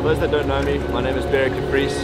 those that don't know me, my name is Beyrick De Vries.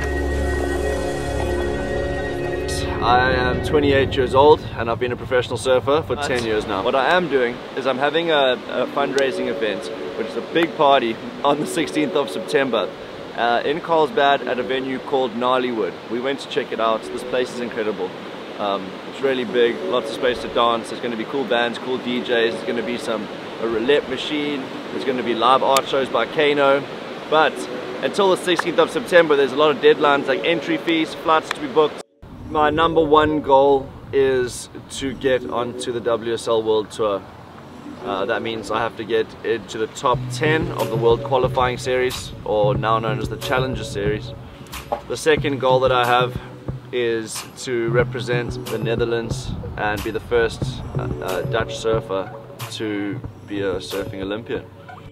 I am 28 years old and I've been a professional surfer for 10 years now. What I am doing is I'm having a fundraising event, which is a big party on the 16th of September in Carlsbad at a venue called Gnarlywood. We went to check it out. This place is incredible. It's really big, lots of space to dance. There's going to be cool bands, cool DJs. There's going to be a roulette machine. There's going to be live art shows by Kano. But until the 16th of September, there's a lot of deadlines like entry fees, flights to be booked. My number one goal is to get onto the WSL World Tour. That means I have to get into the top 10 of the World Qualifying Series, or now known as the Challenger Series. The second goal that I have is to represent the Netherlands and be the first Dutch surfer to be a surfing Olympian.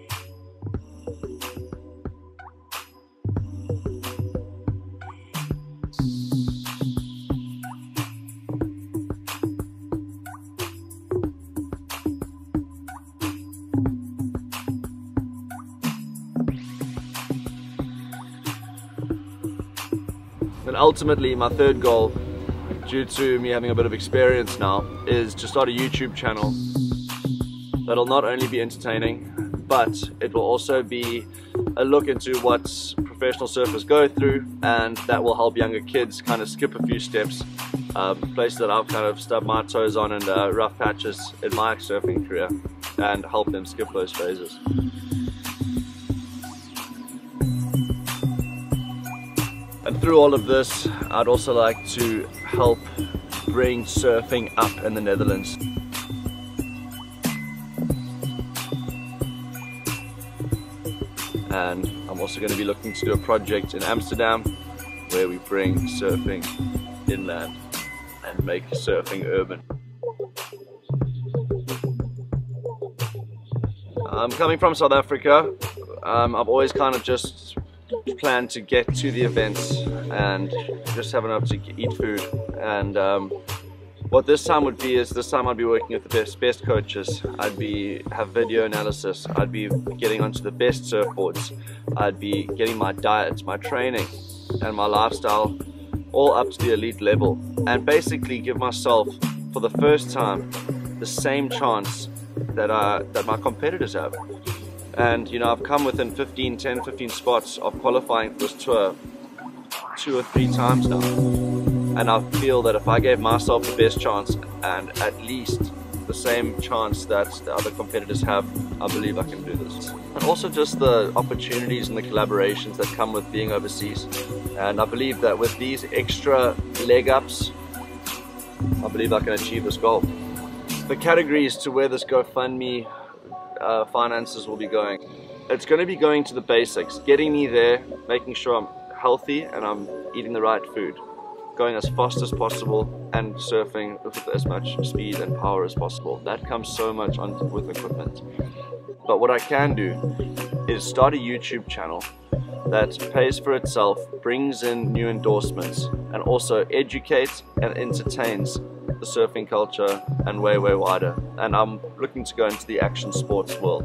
And ultimately, my third goal, due to me having a bit of experience now, is to start a YouTube channel that'll not only be entertaining, but it will also be a look into what professional surfers go through, and that will help younger kids kind of skip a few steps, places that I've kind of stubbed my toes on and rough patches in my surfing career, and help them skip those phases. And through all of this, I'd also like to help bring surfing up in the Netherlands. And I'm also going to be looking to do a project in Amsterdam where we bring surfing inland and make surfing urban. I'm coming from South Africa. I've always kind of just plan to get to the events and just have enough to eat food, and what this time would be is this time I'd be working with the best coaches. I'd have video analysis. I'd be getting onto the best surfboards. I'd be getting my diet, my training and my lifestyle all up to the elite level, and basically give myself for the first time the same chance that my competitors have. And you know, I've come within 10, 15 spots of qualifying for this tour 2 or 3 times now. And I feel that if I gave myself the best chance, and at least the same chance that the other competitors have, I believe I can do this. And also just the opportunities and the collaborations that come with being overseas. And I believe that with these extra leg ups, I believe I can achieve this goal. The categories to where this GoFundMe finances will be going. It's going to be going to the basics, getting me there, making sure I'm healthy and I'm eating the right food, going as fast as possible and surfing with as much speed and power as possible. That comes so much with equipment. But what I can do is start a YouTube channel that pays for itself, brings in new endorsements, and also educates and entertains the surfing culture and way wider. And I'm looking to go into the action sports world.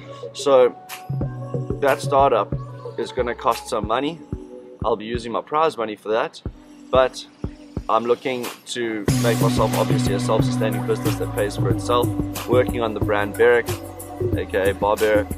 So that startup is going to cost some money. I'll be using my prize money for that, but I'm looking to make myself obviously a self-sustaining business that pays for itself, working on the brand Beyrick, aka Barbeyrick,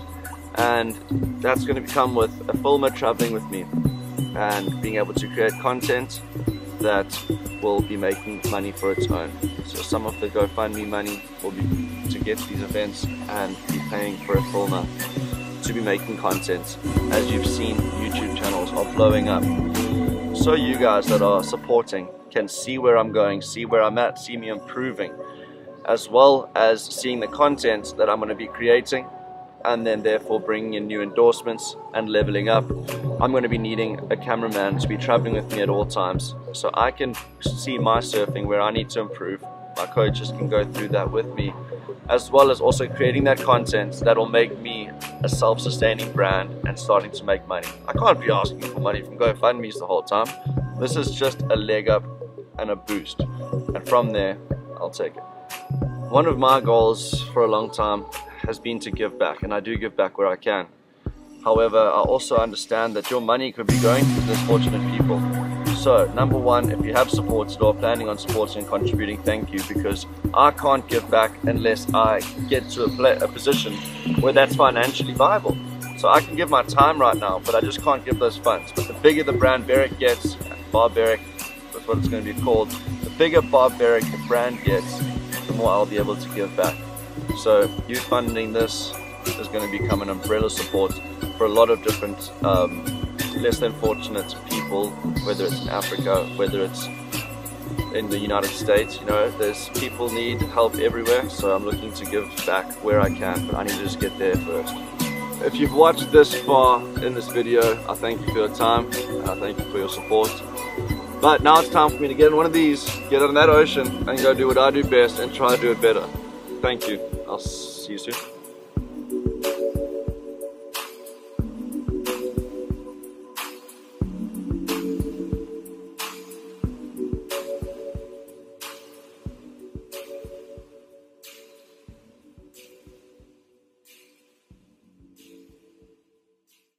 and that's going to come with a filmer traveling with me and being able to create content that will be making money for its own. So some of the GoFundMe money will be to get to these events and be paying for a filmer to be making content. As you've seen, YouTube channels are blowing up. So you guys that are supporting can see where I'm going, see where I'm at, see me improving, as well as seeing the content that I'm going to be creating, and then therefore bringing in new endorsements and leveling up. I'm going to be needing a cameraman to be traveling with me at all times, so I can see my surfing where I need to improve. My coaches can go through that with me, as well as also creating that content that will make me a self-sustaining brand and starting to make money. I can't be asking for money from GoFundMe's the whole time. This is just a leg up and a boost, and from there I'll take it. One of my goals for a long time has been to give back, and I do give back where I can. However, I also understand that your money could be going to this fortunate people. So, number one, if you have supported or planning on supporting and contributing, thank you, because I can't give back unless I get to a position where that's financially viable. So I can give my time right now, but I just can't give those funds. But the bigger the brand Beyrick gets, Barbeyrick, that's what it's going to be called, the bigger Barbeyrick the brand gets, the more I'll be able to give back. So you funding this is going to become an umbrella support for a lot of different less than fortunate people, whether it's in Africa, whether it's in the United States. You know, there's people need help everywhere, so I'm looking to give back where I can, but I need to just get there first. If you've watched this far in this video, I thank you for your time, and I thank you for your support. But now it's time for me to get in one of these, get in that ocean, and go do what I do best and try to do it better. Thank you. I'll see you soon.